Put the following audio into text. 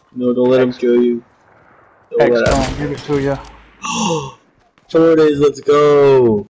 No, don't let him kill you. Don't let him. X-Stone, give it to ya. 4 days, let's go!